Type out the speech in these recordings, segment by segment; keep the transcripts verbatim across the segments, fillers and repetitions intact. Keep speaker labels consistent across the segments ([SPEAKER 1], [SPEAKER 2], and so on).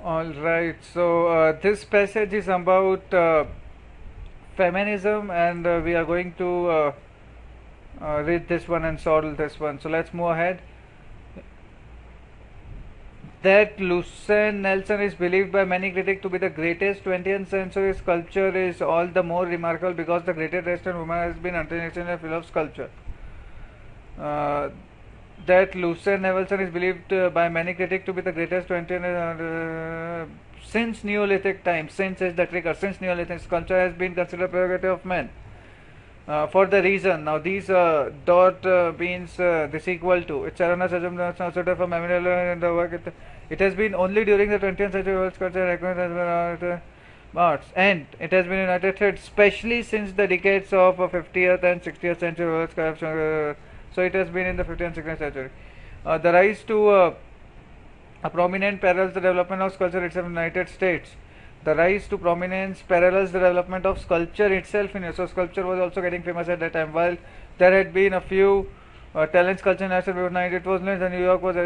[SPEAKER 1] All right, so uh, this passage is about uh, feminism, and uh, we are going to uh, uh, read this one and solve this one. So let's move ahead. That Lucien Nelson is believed by many critics to be the greatest twentieth century sculpture is all the more remarkable because the greatest Western woman has been international field of sculpture. Uh, that Lucien Nelson is believed uh, by many critics to be the greatest twentieth uh, since Neolithic times. Since is the trigger. Since Neolithic sculpture has been considered prerogative of men. Uh, for the reason, now these uh, dot uh, means uh, this equal to it's erroneous assumption sort of a memorial in the work. It, it has been only during the twentieth century world sculpture recognized as uh, arts, and it has been United States, especially since the decades of uh, fiftieth and sixtieth century world sculpture. Uh, so it has been in the fifteenth and sixteenth century. Uh, the rise to uh, a prominent parallels the development of sculpture itself in the United States. The rise to prominence parallels the development of sculpture itself in U S. So sculpture was also getting famous at that time. While there had been a few uh, talent sculpture in it was not the New York was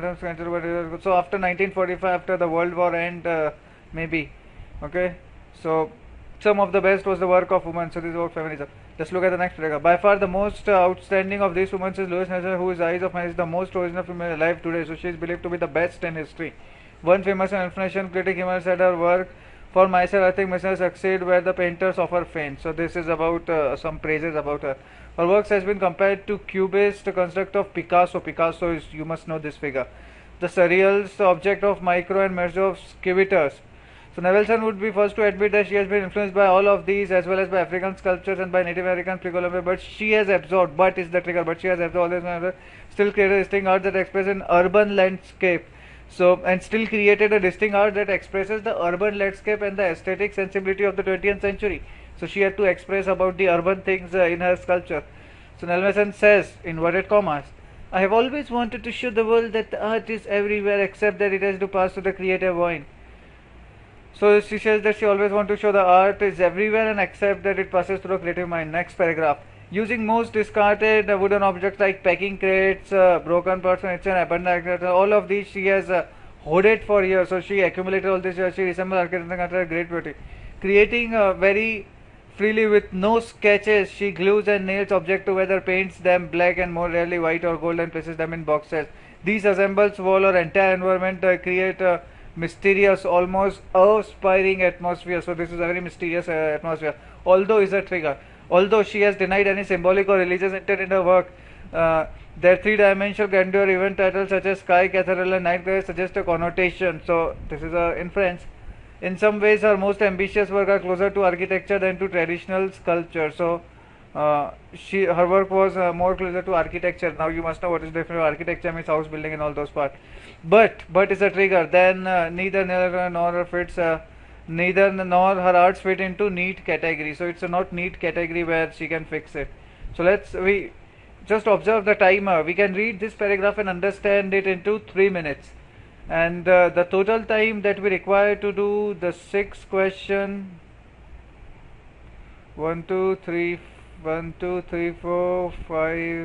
[SPEAKER 1] so after nineteen forty-five, after the World War end, uh, maybe. Okay, so some of the best was the work of women. So this is about feminism. Let's look at the next paragraph. By far the most uh, outstanding of these women is Louise Nelson, whose Eyes of Man is the most original female alive today. So she is believed to be the best in history. One famous and influential critic himself said her work, for myself, I think Mister succeed where the painters offer faint. So this is about uh, some praises about her. Her works has been compared to Cubist construct of Picasso. Picasso is, you must know this figure. The surrealist object of Micro and Measure of Civitas. So Nevelson would be first to admit that she has been influenced by all of these as well as by African sculptures and by Native American pre-Columbian, but she has absorbed, but is the trigger, but she has absorbed all this, still created a distinct art that expresses an urban landscape. So, and still created a distinct art that expresses the urban landscape and the aesthetic sensibility of the twentieth century. So she had to express about the urban things uh, in her sculpture. So Nelson says, inverted commas, I have always wanted to show the world that the art is everywhere except that it has to pass through the creative mind. So she says that she always wants to show the art is everywhere and accept that it passes through a creative mind. Next paragraph. Using most discarded uh, wooden objects like packing crates, uh, broken parts, and abandoned, all of these she has uh, hoarded for years. So she accumulated all this. Uh, she resembles architecture great beauty, creating uh, very freely with no sketches. She glues and nails objects together, paints them black and more rarely white or gold, and places them in boxes. These assembles wall or entire environment uh, create a mysterious, almost awe-inspiring atmosphere. So this is a very mysterious uh, atmosphere. Although is a trigger. Although she has denied any symbolic or religious intent in her work, uh, their three-dimensional grandeur event titles such as Sky, Cathedral and Night Sky suggest a connotation. So this is an inference. In some ways, her most ambitious work are closer to architecture than to traditional sculpture. So uh, she, her work was uh, more closer to architecture. Now you must know what is different. Architecture means house building and all those parts. But but is a trigger. Then uh, neither nor fits. Uh, neither nor her arts fit into neat category. So it's a not neat category where she can fix it. So let's we just observe the timer. We can read this paragraph and understand it into three minutes. And uh, the total time that we require to do the sixth question, one, two, three, one, two, three, four, five,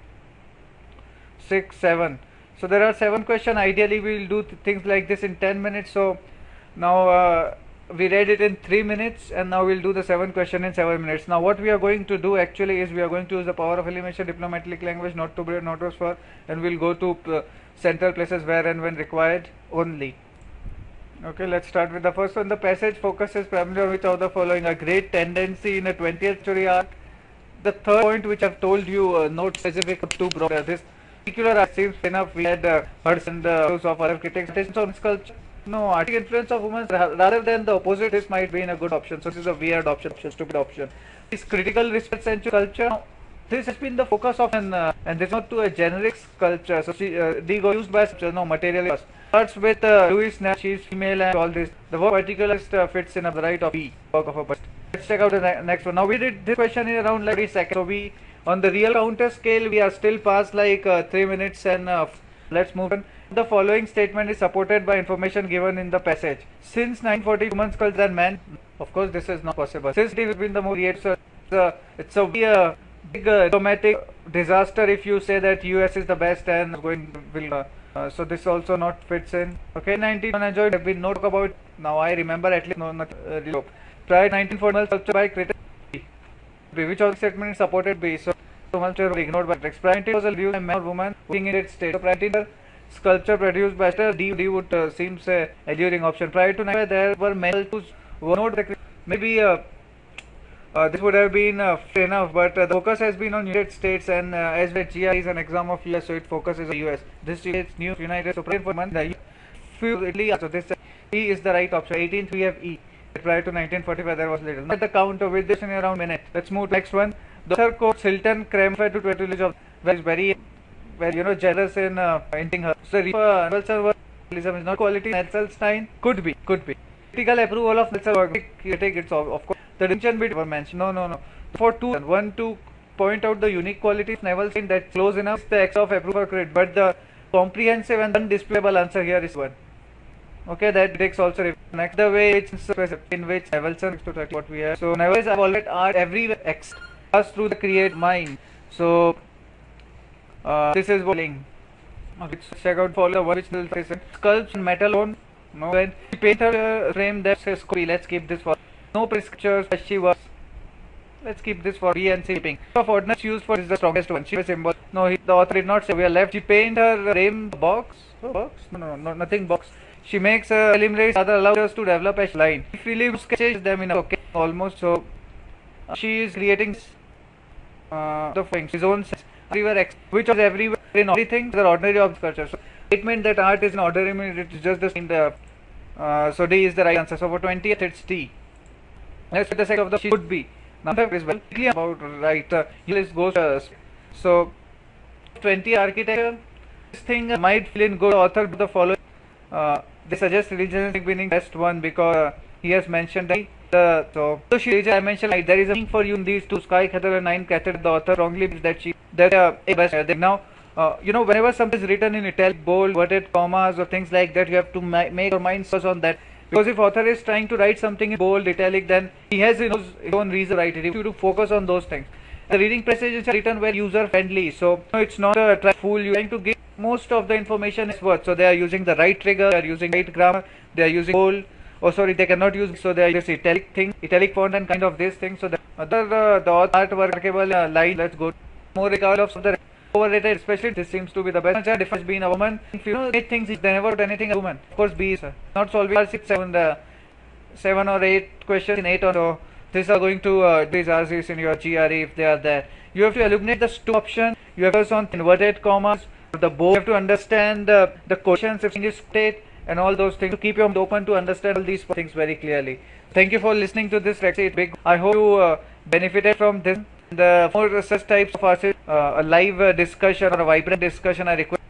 [SPEAKER 1] six, seven. So there are seven questions. Ideally, we will do th things like this in ten minutes. So now uh, we read it in three minutes, and now we'll do the seven question in seven minutes. Now what we are going to do actually is we are going to use the power of elimination, diplomatic language, not to break, not to for, and we'll go to uh, central places where and when required only. Okay, let's start with the first one. The passage focuses primarily on which of the following: a great tendency in a twentieth century art. The third point, which I've told you, uh, not specific to broad, uh, this particular art seems enough. We had uh, heard and uh, of other critics on sculpture. No, artistic influence of women rather than the opposite. This might be in a good option. So this is a weird option, option stupid option. This critical research century culture. Now, this has been the focus of an uh, and this is not to a generic sculpture. So she uh, they go used by uh, no material. Starts with uh, Louise Nash. She's female and all this. The work particularist uh, fits in a right of B work of a person. Let's check out the ne next one. Now we did this question in around like thirty seconds. So we on the real counter scale we are still past like uh, three minutes and uh, let's move on. The following statement is supported by information given in the passage. Since nineteen forty, women sculpt than men. Of course, this is not possible. Since it has been the more creative, it's a, it's a big uh, diplomatic disaster if you say that U S is the best and going will uh, Uh, so this also not fits in. Okay, nineteen enjoyed have been no talk about. Now I remember at least no not uh, really. Prior nineteen forty sculpture by creator B, which all statement supported B. So so much were ignored by text. Prior nineteen was a view by man or woman working in its state. So prior nineteen sculpture produced by D, D would uh, seems a alluring option. Prior to nineteen there were many who were not the maybe. Uh, Uh, this would have been uh, fair enough, but uh, the focus has been on United States, and uh, as the G R is an exam of U S, so it focuses on U S. This is new United, so for month the few Italy. So this uh, E is the right option. eighteenth we have E. Prior to nineteen forty-five there was little. Not the count of with this in around minute. Let's move to next one. The author quotes Hilton Kramer to twenty village of where is very, well, you know, generous in uh, painting her. So uh, Nelson is not quality. Nelson could be, could be. Critical approval of Nelson work. Take it off, of course. The distinction between mentioned. No, no, no. For two, one to point out the unique qualities Neville's that close enough the X of approval credit, but the comprehensive and undisplayable answer here is one. Okay, that takes also next the way it's in which Nevelson to what we have. So Neville's have already are every X pass through the create mind. So uh, this is bowling. Okay, check out follow the one which will sculpts metal on. No, when painter uh, frame that says copy. Let's keep this for. No prescriptures as she was. Let's keep this for B and C. Of ordnance used for is the strongest one. She was symbol. No, he, the author did not say we are left. She paint her frame box. Oh, box? No, no, no, nothing box. She makes a eliminates other allows us to develop a line. If we leave sketches them in a okay, almost so. Uh, she is creating uh, the things his own sense. Everywhere X, which was everywhere in everything. The ordinary of culture. So statement that art is an ordinary. It is just the same. The uh, so D is the right answer. So for twentieth it's T. Next, the second of the should be. Now that is well clear about right. Uh, here goes uh, so twenty architecture. This thing uh, might feel in good author the following. Uh, they suggest religion being best one because uh, he has mentioned that the so so she I mentioned like there is a thing for you in these two sky cathedral and nine cathedral. The author wrongly believes that she that uh, a best uh, now. Uh, you know, whenever something is written in italic, bold, inverted commas or things like that, you have to ma make your mind focus on that. Because if author is trying to write something in bold, italic, then he has his own reason to write it. If you to focus on those things. The reading passages are written very user friendly, so no, it's not a try to fool you. Trying to give most of the information is worth. So they are using the right trigger, they are using right grammar, they are using bold. Oh, sorry, they cannot use. So they are using italic thing, italic font, and kind of this thing. So the other uh, the artwork workable uh, line. Let's go more regardless of the overrated, especially this seems to be the best. Difference being a woman. If you know eight things, they never do anything a woman. Of course, B is uh, not solving six, seven, uh, seven or eight questions in eight or so. These are going to uh, these R Cs in your G R E if they are there. You have to eliminate the two option. You have to focus on inverted commas. The board. You have to understand uh, the questions if English state and all those things to keep your mind open to understand all these things very clearly. Thank you for listening to this lecture. It's big. I hope you uh, benefited from this. The more such types of uh, a live uh, discussion or a vibrant discussion, I request.